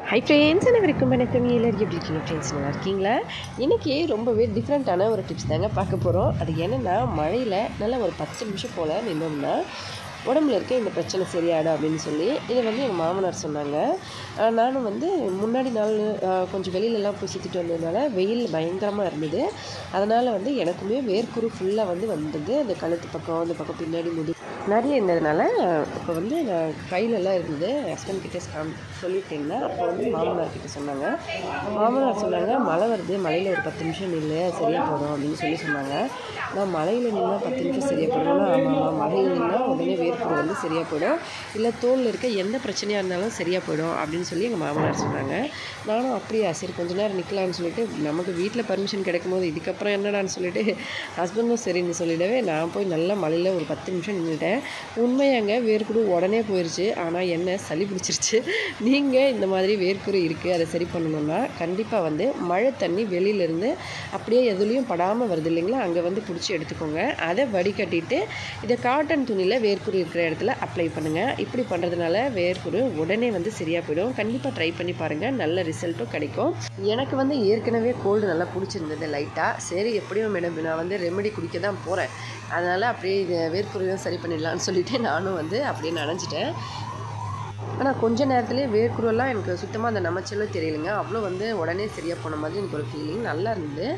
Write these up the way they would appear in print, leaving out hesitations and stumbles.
Hi friends, அனைவருக்கும் வணக்கம். எல்லாரும் எப்படி இருக்கீங்க ஃப்ரெண்ட்ஸ்? நல்லா இருக்கீங்களா? இன்றைக்கி ரொம்பவே டிஃப்ரெண்ட்டான ஒரு டிப்ஸ் தாங்க பார்க்க போகிறோம். அது என்னென்னா, மழையில் நல்லா ஒரு 10 நிமிஷம் போல் நின்னோம்னா உடம்புல இருக்க இந்த பிரச்சனை சரியாடும் அப்படின்னு சொல்லி இதை வந்து எங்கள் மாமனார் சொன்னாங்க. நானும் வந்து முன்னாடி நாள் கொஞ்சம் வெளியிலலாம் போய் சுற்றிட்டு வந்ததுனால வெயில் பயங்கரமாக இருந்தது. அதனால் வந்து எனக்குமே வேர்க்குரு ஃபுல்லாக வந்தது. அந்த கழுத்து பக்கம், அந்த பக்கம் பின்னாடி நிறைய இருந்ததுனால இப்போ வந்து நான் கையிலலாம் இருந்தது. ஹஸ்பண்ட் கிட்டே சொல்லிட்டேன்னா அப்போ வந்து மாமனார்கிட்ட சொன்னாங்க. மாமனார் சொன்னாங்க, மழை வருது, மழையில் ஒரு 10 நிமிஷம் நில்லு, சரியாக போடும் அப்படின்னு சொன்னாங்க. நான் மழையில் நின்னா 10 நிமிஷம் சரியாக போடணும்னா, ஆமாம் மழையில் நின்னால் உடனே வேர்க்குரு வந்து சரியாக போயிடும், இல்லை தோலில் இருக்க எந்த பிரச்சனையாக இருந்தாலும் சரியாக போயிடும் அப்படின்னு சொல்லி எங்கள் மாமனார் சொன்னாங்க. நானும் அப்படியா, சரி கொஞ்ச நேரம் நிற்கலான்னு சொல்லிட்டு, நமக்கு வீட்டில் பர்மிஷன் கிடைக்கும் போது இதுக்கப்புறம் என்னடான்னு சொல்லிட்டு ஹஸ்பண்டும் சரின்னு சொல்லிடவே நான் போய் நல்லா மழையில் ஒரு 10 நிமிஷம் நின்றுட்டேன். உண்மையாங்க வேர்க்குரு உடனே போயிடுச்சு. ஆனால் என்ன, சளி பிடிச்சிருச்சு. நீங்கள் இந்த மாதிரி வேர்க்குரு இருக்குது, அதை சரி பண்ணணுன்னா கண்டிப்பாக வந்து மழை தண்ணி வெளியிலேருந்து அப்படியே எதுலேயும் படாமல் வருது இல்லைங்களா, அங்கே வந்து பிடிச்சி எடுத்துக்கோங்க. அதை வடிகட்டிட்டு இதை காட்டன் துணியில் வேர்க்குரு இருக்கிற இடத்துல அப்ளை பண்ணுங்கள். இப்படி பண்ணுறதுனால வேர்க்குரு உடனே வந்து சரியாக போயிடும். கண்டிப்பாக ட்ரை பண்ணி பாருங்கள், நல்ல ரிசல்ட்டும் கிடைக்கும். எனக்கு வந்து ஏற்கனவே கோல்டு நல்லா பிடிச்சிருந்தது லைட்டாக. சரி எப்படியும் மேடம் நான் வந்து ரெமெடி குடிக்க தான் போகிறேன், அதனால் அப்படியே இதை வேர்க்குருவையும் சரி பண்ணிடலான்னு சொல்லிவிட்டு நானும் வந்து அப்படியே நனைஞ்சிட்டேன். ஆனால் கொஞ்ச நேரத்துலேயே வேர்க்குருவெல்லாம் எனக்கு சுத்தமாக அந்த நமைச்சலும் தெரியலைங்க. அவ்வளோ வந்து உடனே சரியாக போன மாதிரி எனக்கு ஒரு ஃபீலிங் நல்லா இருந்தது.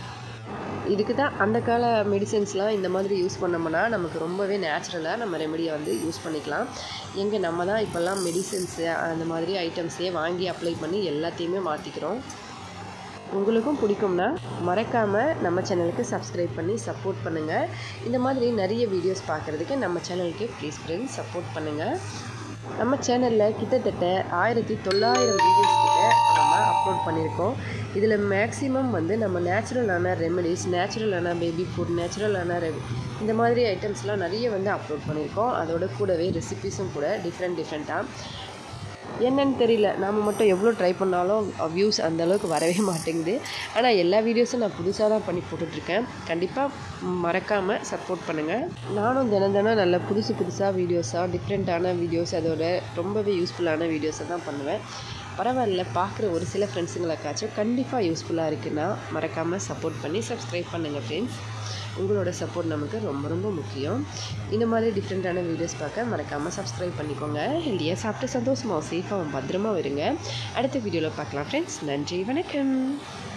இதுக்கு தான் அந்த கால மெடிசன்ஸ்லாம் இந்த மாதிரி யூஸ் பண்ணோம்னா நமக்கு ரொம்பவே நேச்சுரலாக நம்ம ரெமெடியை வந்து யூஸ் பண்ணிக்கலாம். எங்கே நம்ம தான் இப்போல்லாம் மெடிசன்ஸு அந்த மாதிரி ஐட்டம்ஸே வாங்கி அப்ளை பண்ணி எல்லாத்தையுமே மாற்றிக்கிறோம். உங்களுக்கும் பிடிக்கும்னா மறக்காமல் நம்ம சேனலுக்கு சப்ஸ்கிரைப் பண்ணி சப்போர்ட் பண்ணுங்கள். இந்த மாதிரி நிறைய வீடியோஸ் பார்க்குறதுக்கு நம்ம சேனலுக்கு ப்ளீஸ் ஃப்ரெண்ட்ஸ் சப்போர்ட் பண்ணுங்கள். நம்ம சேனலில் கிட்டத்தட்ட 1900 வீடியோஸ் கிட்ட நம்ம அப்லோட் பண்ணியிருக்கோம். இதில் மேக்ஸிமம் வந்து நம்ம நேச்சுரலான ரெமெடிஸ், நேச்சுரலான பேபி ஃபுட், நேச்சுரலான இந்த மாதிரி ஐட்டம்ஸ்லாம் நிறைய வந்து அப்லோட் பண்ணியிருக்கோம். அதோட கூடவே ரெசிபீஸும் கூட டிஃப்ரெண்ட்டாக. என்னன்னு தெரியல, நாம் மட்டும் எவ்வளோ ட்ரை பண்ணாலும் வியூஸ் அந்தளவுக்கு வரவே மாட்டேங்குது. ஆனால் எல்லா வீடியோஸும் நான் புதுசாக தான் பண்ணி போட்டுட்ருக்கேன். கண்டிப்பாக மறக்காமல் சப்போர்ட் பண்ணுங்கள். நானும் தினம் நல்ல புதுசாக வீடியோஸாக டிஃப்ரெண்ட்டான வீடியோஸ், அதோட ரொம்பவே யூஸ்ஃபுல்லான வீடியோஸை தான் பண்ணுவேன். பரவாயில்ல, பார்க்குற ஒரு சில ஃப்ரெண்ட்ஸுங்களுக்காச்சும் கண்டிப்பாக யூஸ்ஃபுல்லாக இருக்குன்னா மறக்காமல் சப்போர்ட் பண்ணி சப்ஸ்கிரைப் பண்ணுங்கள் ஃப்ரெண்ட்ஸ். உங்களோட சப்போர்ட் நமக்கு ரொம்ப முக்கியம். இந்த மாதிரி டிஃப்ரெண்ட்டான வீடியோஸ் பார்க்க மறக்காமல் சப்ஸ்கிரைப் பண்ணிக்கோங்க. ஹெல்தியாக சாப்பிட்டு சந்தோஷமாக சேஃபாகவும் பத்திரமா வருங்க. அடுத்த வீடியோவில் பார்க்கலாம் ஃப்ரெண்ட்ஸ். நன்றி, வணக்கம்.